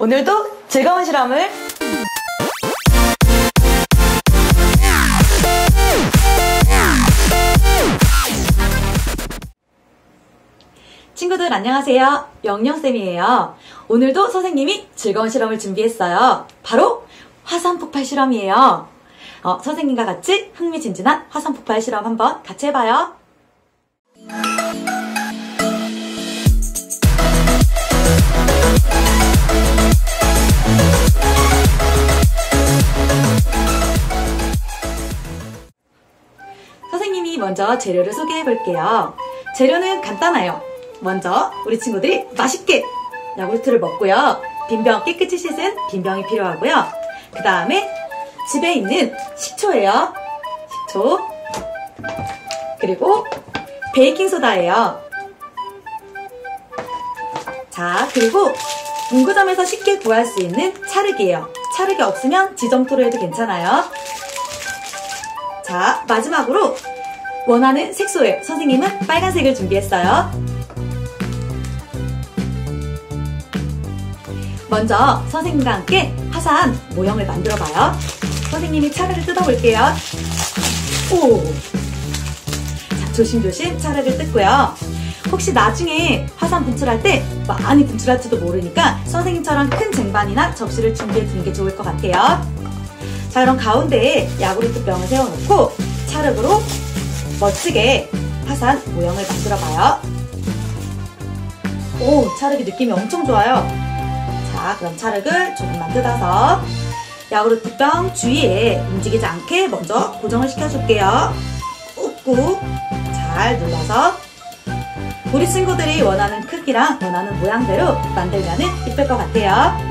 오늘도 즐거운 실험을 친구들 안녕하세요. 영영쌤이에요. 오늘도 선생님이 즐거운 실험을 준비했어요. 바로 화산폭발 실험이에요. 선생님과 같이 흥미진진한 화산폭발 실험 한번 같이 해봐요. 선생님이 먼저 재료를 소개해 볼게요. 재료는 간단해요. 먼저 우리 친구들이 맛있게 야구르트를 먹고요. 빈병 깨끗이 씻은 빈병이 필요하고요. 그 다음에 집에 있는 식초예요. 식초. 그리고 베이킹소다예요. 자, 그리고 문구점에서 쉽게 구할 수 있는 찰흙이에요. 찰흙이 없으면 지점토로 해도 괜찮아요. 자, 마지막으로 원하는 색소예요. 선생님은 빨간색을 준비했어요. 먼저 선생님과 함께 화산 모형을 만들어봐요. 선생님이 찰흙을 뜯어볼게요. 오! 자, 조심조심 찰흙을 뜯고요. 혹시 나중에 화산 분출할 때 많이 분출할지도 모르니까 선생님처럼 큰 쟁반이나 접시를 준비해 두는 게 좋을 것 같아요. 자, 그럼 가운데에 야구르트 병을 세워놓고 찰흙으로 멋지게 화산 모형을 만들어봐요. 오, 찰흙이 느낌이 엄청 좋아요. 자, 그럼 찰흙을 조금만 뜯어서 야구르트 병 주위에 움직이지 않게 먼저 고정을 시켜줄게요. 꾹꾹 잘 눌러서 우리 친구들이 원하는 크기랑 원하는 모양대로 만들면 예쁠 것 같아요.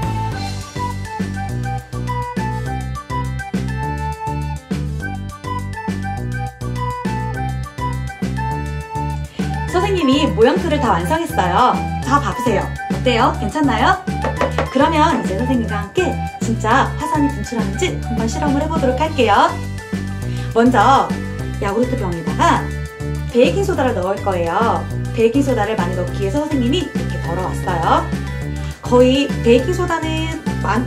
선생님이 모형틀을 다 완성했어요. 자, 봐보세요. 어때요? 괜찮나요? 그러면 이제 선생님과 함께 진짜 화산이 분출하는지 한번 실험을 해보도록 할게요. 먼저 야구르트 병에다가 베이킹소다를 넣을 거예요. 베이킹소다를 많이 넣기 위해서 선생님이 이렇게 덜어왔어요. 거의 베이킹소다는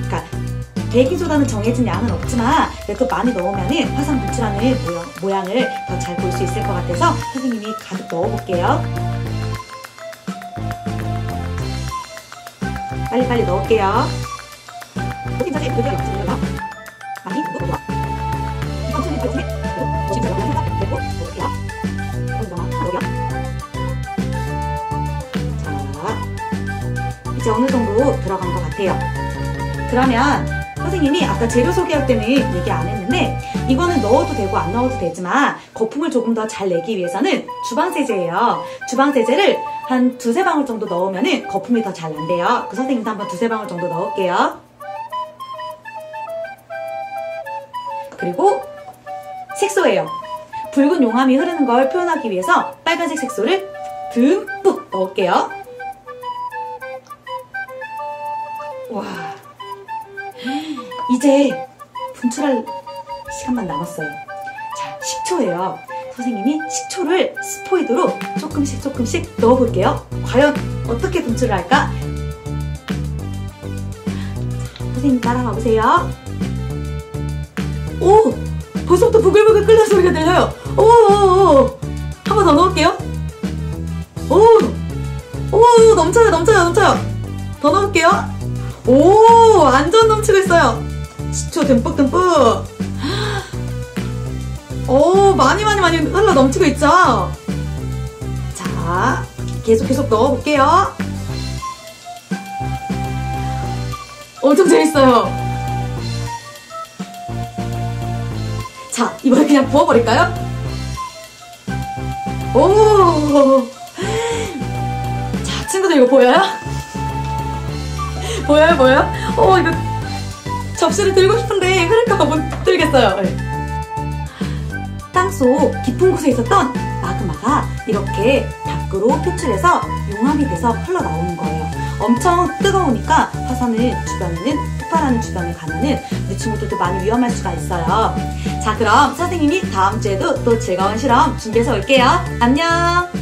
정해진 양은 없지만 그래도 많이 넣으면 화산 분출하는 모양을 더 잘 볼 수 있을 것 같아서 선생님이 가득 넣어볼게요. 빨리빨리 넣을게요. 굉장히 예쁘게 넣습니다. 많이 넣어볼게요. 천천히 넣어주세요. 조심스럽게 내고 넣을게요. 자, 이제 어느 정도 들어간 것 같아요. 그러면 선생님이 아까 재료 소개할 때는 얘기 안 했는데 이거는 넣어도 되고 안 넣어도 되지만 거품을 조금 더 잘 내기 위해서는 주방세제예요. 주방세제를 한 두세 방울 정도 넣으면 거품이 더 잘 난대요. 그 선생님도 한번 두세 방울 정도 넣을게요. 그리고 색소예요. 붉은 용암이 흐르는 걸 표현하기 위해서 빨간색 색소를 듬뿍 넣을게요. 와, 이제 분출할 시간만 남았어요. 자, 식초예요. 선생님이 식초를 스포이드로 조금씩 넣어볼게요. 과연 어떻게 분출을 할까? 선생님 따라가 보세요. 오! 벌써부터 부글부글 끓는 소리가 들려요. 오! 한 번 더 넣을게요. 오! 넘쳐요. 더 넣을게요. 오! 완전 넘치고 있어요. 식초 듬뿍. 오, 많이 흘러 넘치고 있죠? 자, 계속 넣어볼게요. 엄청 재밌어요. 자, 이번에 그냥 부어버릴까요? 오! 자, 친구들 이거 보여요? 보여요? 이거 접시를 들고 싶은데 흐를까봐 못 들겠어요. 땅속 깊은 곳에 있었던 마그마가 이렇게 밖으로 표출해서 용암이 돼서 흘러나오는 거예요. 엄청 뜨거우니까 화산을 폭발하는 주변을 가면은 우리 친구들도 많이 위험할 수가 있어요. 자, 그럼 선생님이 다음 주에도 또 즐거운 실험 준비해서 올게요. 안녕!